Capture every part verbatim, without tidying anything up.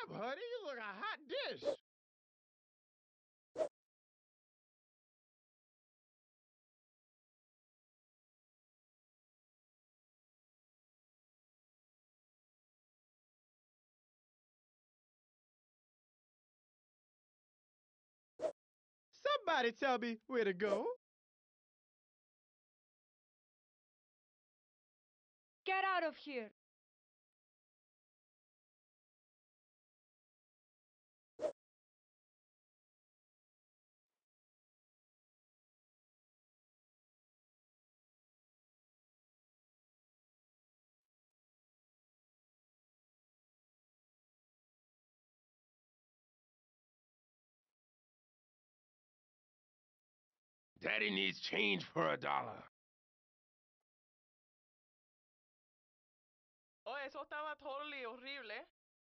buddy. You look a hot dish. Somebody tell me where to go. Get out of here! Daddy needs change for a dollar. Oh, eso estaba totally horrible.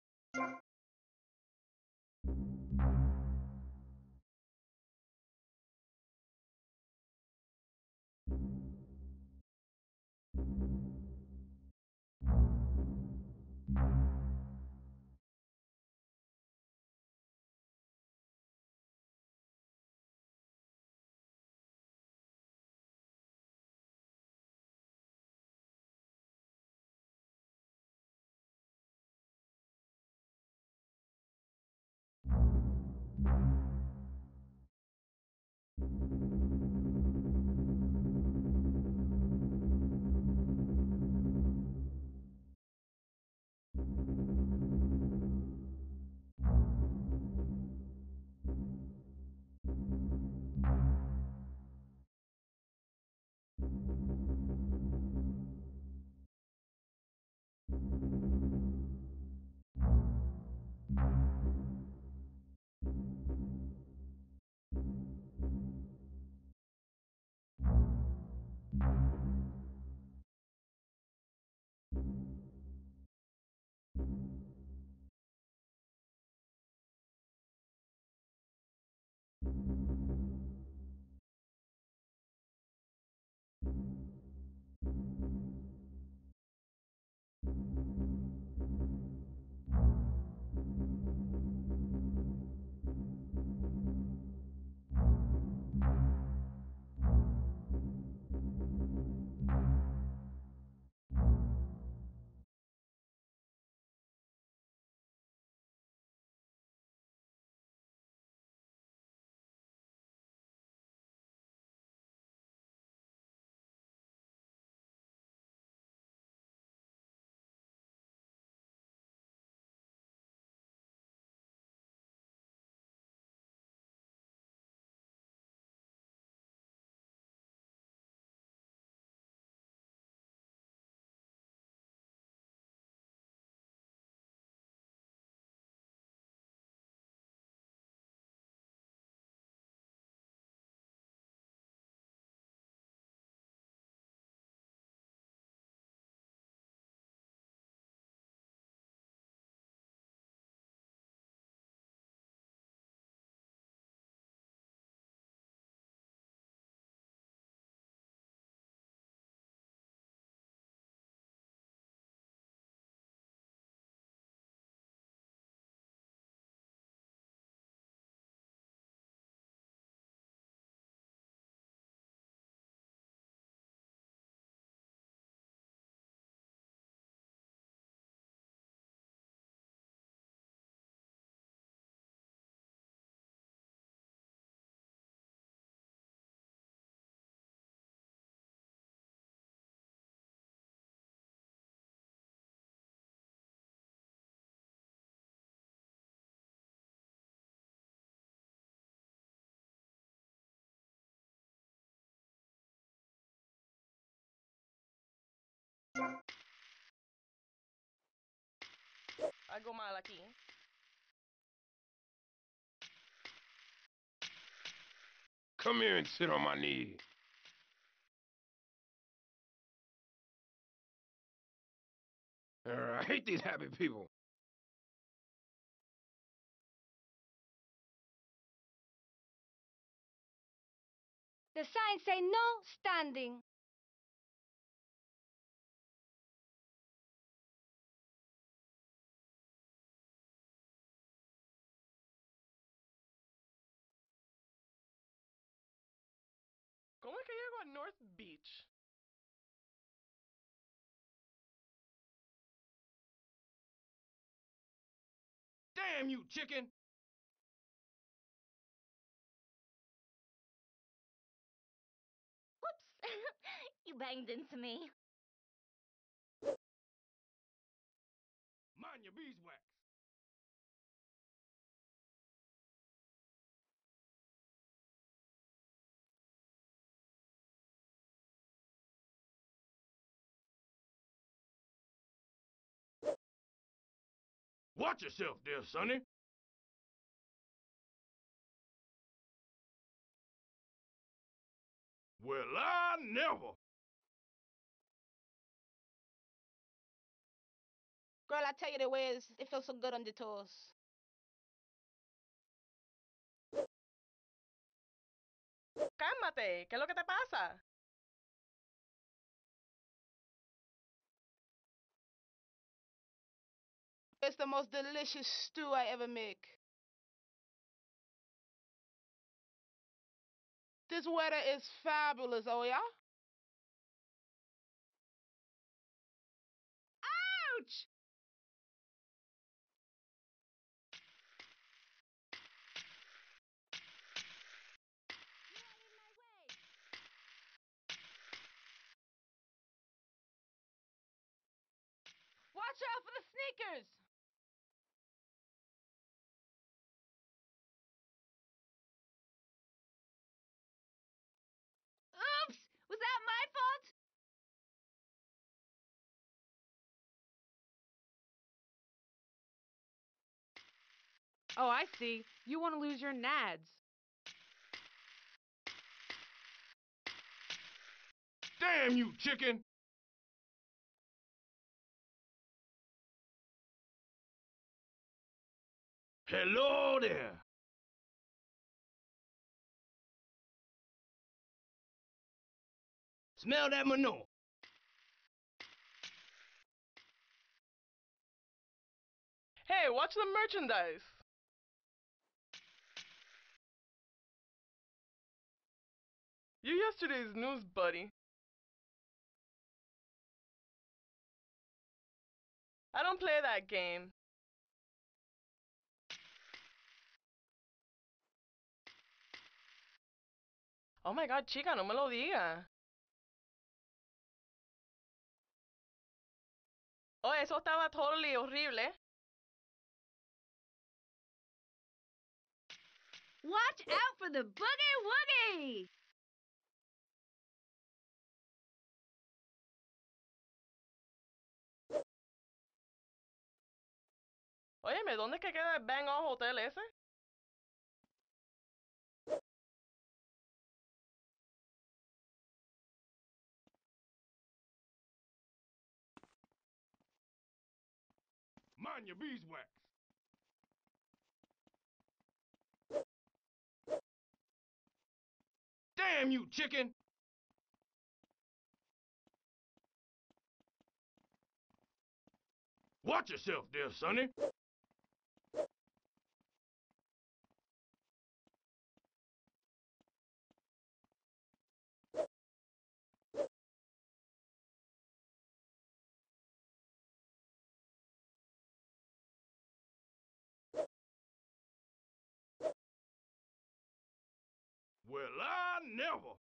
Algo mal aquí. Come here and sit on my knee. Uh, I hate these happy people. The signs say no standing. luego a North Beach. Damn you, chicken! Whoops! You banged into me. Mind your beeswax. Watch yourself there, Sonny. Well, I never. Girl, I tell you the ways, it feels so good on the toes. Cálmate, ¿qué es lo que te pasa? It's the most delicious stew I ever make. This weather is fabulous, oh yeah? Ouch! Watch out for the sneakers! Oops! Was that my fault? Oh, I see. You want to lose your nads. Damn you, chicken! Hello there. Smell that manure. Hey, watch the merchandise. You yesterday's news, buddy. I don't play that game. Oh my god, chica, no me lo diga. Oh, eso estaba totally horrible. Watch out for the boogie woogie! Óyeme, ¿dónde es que queda el Bang On Hotel ese? Mind your beeswax. Damn you, chicken! Watch yourself there, Sonny. Well, I never.